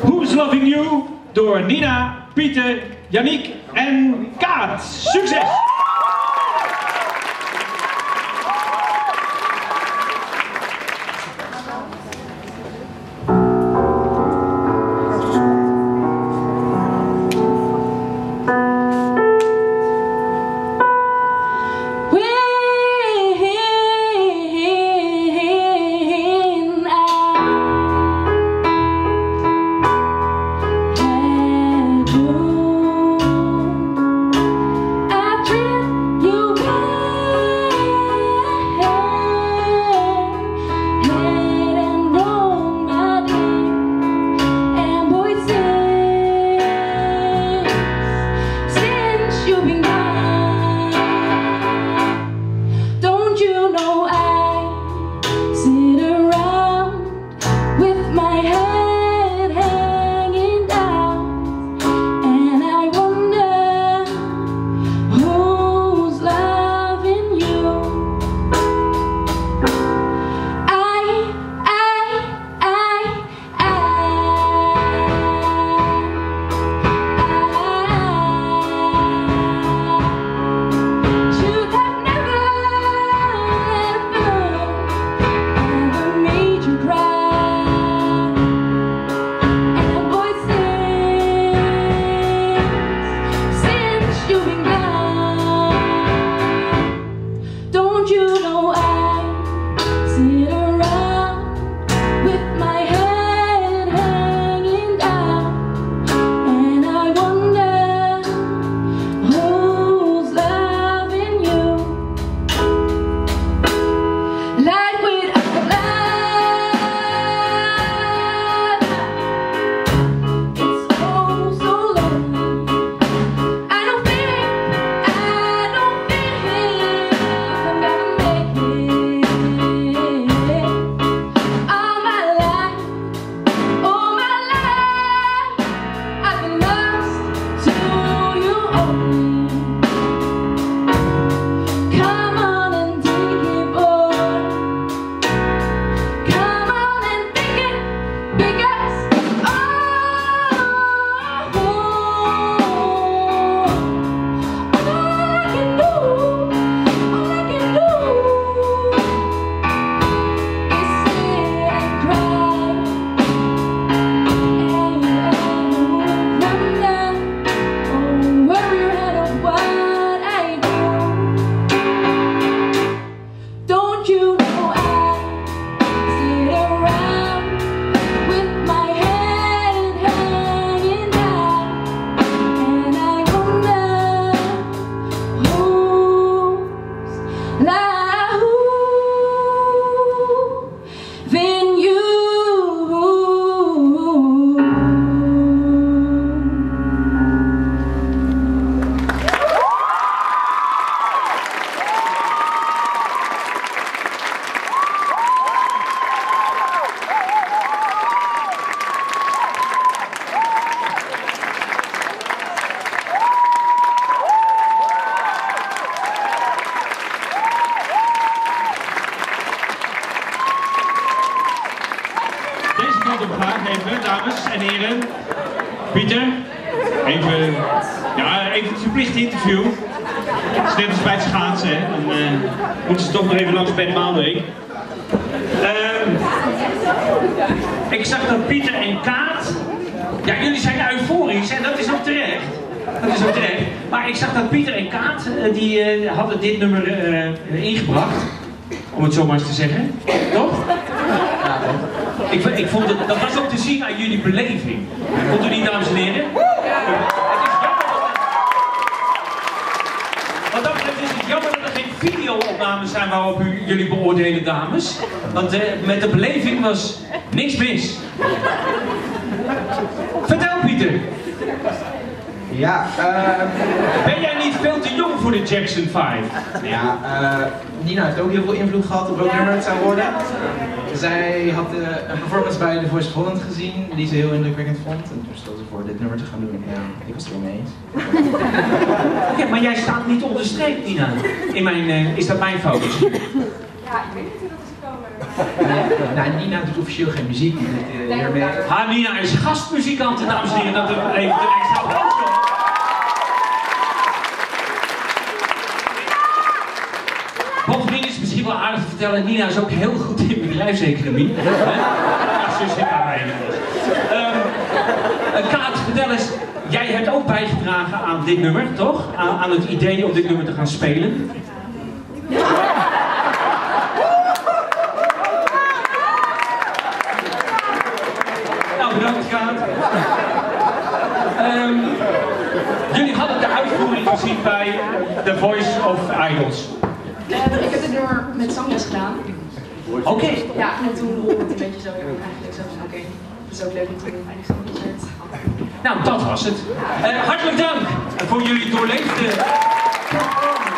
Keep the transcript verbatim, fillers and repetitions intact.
Who's Loving You door Nina, Pieter, Yannick en Kaat. Succes! Dames en heren, Pieter, even, ja, even het verplichte interview. Het is net als bij het schaatsen, hè. Dan uh, moeten ze toch nog even langs bij de Maalweek. Uh, ik zag dat Pieter en Kaat, ja, jullie zijn euforisch en dat is ook terecht. Dat is ook terecht. Maar ik zag dat Pieter en Kaat, uh, die uh, hadden dit nummer uh, ingebracht, om het zo maar eens te zeggen, toch? Ja, toch? Ik, ik vond het, dat was ook te zien aan jullie beleving. Vond u niet, dames en heren? Het is jammer dat er, wat dat betreft is het jammer dat er geen video-opnames zijn waarop u jullie beoordelen, dames. Want uh, met de beleving was niks mis. Vertel, Pieter. Ja, uh... Ben jij niet veel te jong voor de Jackson vijf? Ja, uh, Nina heeft ook heel veel invloed gehad op welk nummer het zou worden. Zij had uh, een performance bij The Voice of Holland gezien die ze heel indrukwekkend vond. En toen stelde ze voor dit nummer te gaan doen. Ja, ik was het er wel mee eens. Oké, okay, maar jij staat niet onder streep, Nina. In mijn, uh, is dat mijn fout? Ja, ik weet niet hoe dat is gekomen. Nou, Nina doet officieel geen muziek, die doet uh, hiermee. Ha, Nina is gastmuzikant, dames en heren. Dat er even een extra applaus komt. Bovendien is het misschien wel aardig te vertellen, Nina is ook heel goed in bedrijfseconomie. Ja, zus in haar eigen. Um, Kaat, vertel eens, jij hebt ook bijgedragen aan dit nummer, toch? Aan, aan het idee om dit nummer te gaan spelen. Nou, bedankt Kaat. Um, jullie hadden de uitvoering gezien bij The Voice of Idols. Uh, ik heb dit nummer met zangles gedaan. Oké. Okay. Ja, en toen rolde het een beetje zo. Ja, eigenlijk zo van oké, het is ook leuk om te doen. Eigenlijk zo'n concert. Nou, dat was het. Uh, hartelijk dank voor jullie doorleefde performance.